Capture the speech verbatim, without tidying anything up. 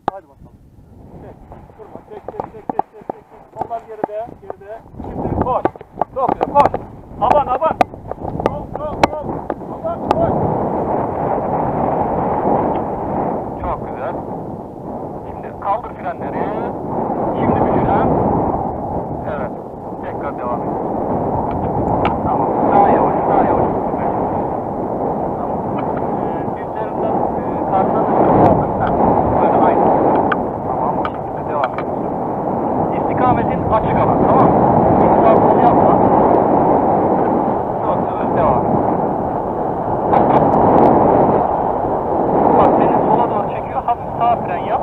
Hadi bakalım. Çek. Durma. Çek çek çek çek çek çek. Kollar geride. Geride. Şimdi koş. Çok güzel. Koş. Aban aban. Çok çok çok. Aban koş. Çok güzel. Şimdi kaldır frenleri. Şimdi bir fren. Evet. Tekrar devam et. Tamam. Daha yavaş. Daha yavaş. Tamam. Ee, üzerinden e, karşıdan böyle aynı. Tamam. Bu şekilde devam ediyorsun. İstikametin açık alan. Tamam mı? Hiç sağ sol yapma. Çok güzel. Devam et. Bak seni sola doğru çekiyor. Hafif sağ fren yap.